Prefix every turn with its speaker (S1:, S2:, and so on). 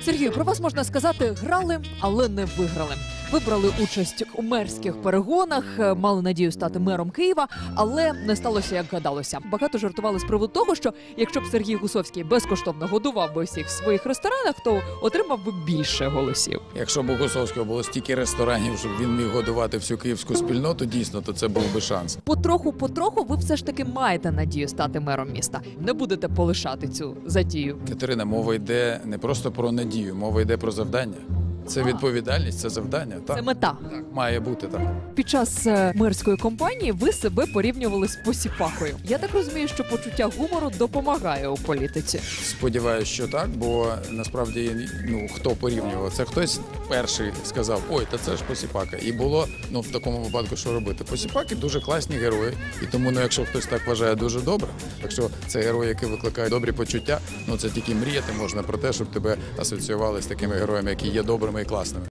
S1: Сергію, про вас можна сказати, грали, але не виграли. Ви брали участь у мерських перегонах, мали надію стати мером Києва, але не сталося, як гадалося. Багато жартували з приводу того, що якщо б Сергій Гусовський безкоштовно годував би всіх в своїх ресторанах, то отримав би більше голосів.
S2: Якщо б у Гусовського було стільки ресторанів, щоб він міг годувати всю київську спільноту, дійсно, то це був би шанс.
S1: Потроху ви все ж таки маєте надію стати мером міста. Не будете полишати цю затію.
S2: Катерина, мова йде не просто про надію, мова йде про завдання. Це відповідальність, це завдання. Так,
S1: Це мета.
S2: так, має бути так.
S1: Під час мерської кампанії ви себе порівнювали з посіпакою. Я так розумію, що почуття гумору допомагає у політиці.
S2: Сподіваюсь, що так, бо насправді, хто порівнював? Це хтось перший сказав, ой, та це ж посіпака. І було, в такому випадку, що робити? Посіпаки дуже класні герої, і тому, якщо хтось так вважає, дуже добре. Якщо це герої, які викликають добрі почуття, це тільки мріяти можна про те, щоб тебе асоціювали з такими героями, які є добрими і класними.